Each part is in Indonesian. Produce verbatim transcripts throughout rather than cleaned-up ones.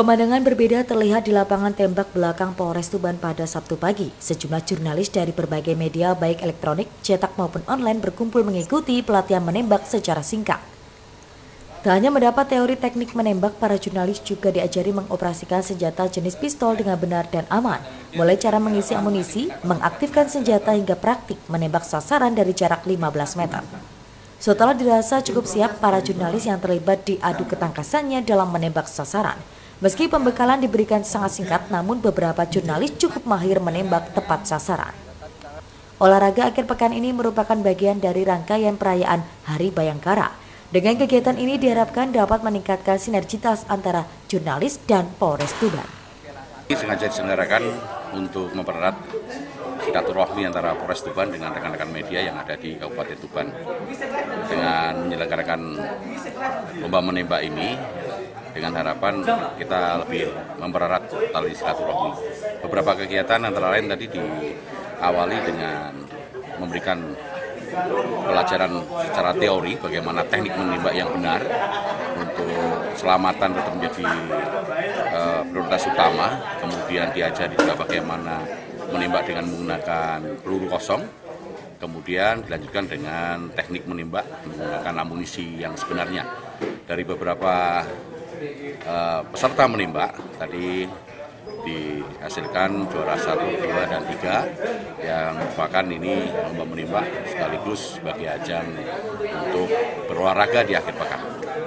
Pemandangan berbeda terlihat di lapangan tembak belakang Polres Tuban pada Sabtu pagi. Sejumlah jurnalis dari berbagai media baik elektronik, cetak maupun online berkumpul mengikuti pelatihan menembak secara singkat. Tak hanya mendapat teori teknik menembak, para jurnalis juga diajari mengoperasikan senjata jenis pistol dengan benar dan aman. Mulai cara mengisi amunisi, mengaktifkan senjata hingga praktik menembak sasaran dari jarak lima belas meter. Setelah dirasa cukup siap, para jurnalis yang terlibat diadu ketangkasannya dalam menembak sasaran. Meski pembekalan diberikan sangat singkat, namun beberapa jurnalis cukup mahir menembak tepat sasaran. Olahraga akhir pekan ini merupakan bagian dari rangkaian perayaan Hari Bayangkara. Dengan kegiatan ini diharapkan dapat meningkatkan sinergitas antara jurnalis dan Polres Tuban. Sengaja diselenggarakan untuk mempererat silaturahmi antara Polres Tuban dengan rekan-rekan media yang ada di Kabupaten Tuban. Dengan menyelenggarakan lomba menembak ini, dengan harapan kita lebih mempererat tali silaturahmi. Beberapa kegiatan antara lain tadi diawali dengan memberikan pelajaran secara teori bagaimana teknik menembak yang benar untuk keselamatan tetap menjadi uh, prioritas utama. Kemudian diajari juga bagaimana menembak dengan menggunakan peluru kosong. Kemudian dilanjutkan dengan teknik menembak menggunakan amunisi yang sebenarnya. Dari beberapa uh, peserta menembak tadi dihasilkan juara satu, dua, dan tiga yang merupakan ini lomba menembak sekaligus sebagai ajang untuk berolahraga di akhir pekan.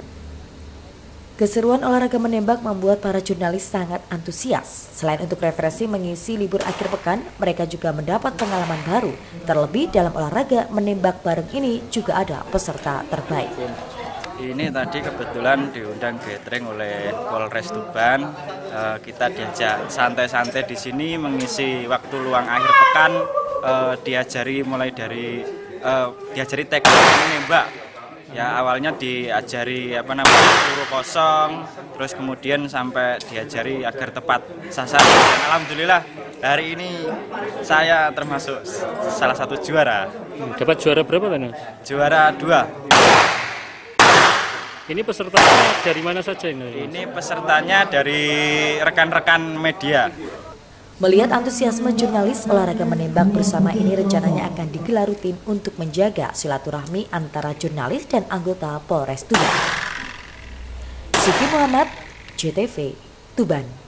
Keseruan olahraga menembak membuat para jurnalis sangat antusias. Selain untuk refreshing mengisi libur akhir pekan, mereka juga mendapat pengalaman baru. Terlebih dalam olahraga menembak bareng ini juga ada peserta terbaik. Ini tadi kebetulan diundang gathering oleh Polres Tuban. Uh, kita diajak santai-santai di sini mengisi waktu luang akhir pekan. Uh, diajari mulai dari uh, diajari teknik menembak. Ya awalnya diajari apa namanya peluru kosong, terus kemudian sampai diajari agar tepat sasaran. Dan alhamdulillah hari ini saya termasuk salah satu juara. Dapat juara berapa kan? Juara dua. Ini pesertanya dari mana saja ini? Ini pesertanya dari rekan-rekan media. Melihat antusiasme jurnalis, olahraga menembak bersama ini rencananya akan digelar rutin untuk menjaga silaturahmi antara jurnalis dan anggota Polres Tuban. Siti Muhammad, J T V, Tuban.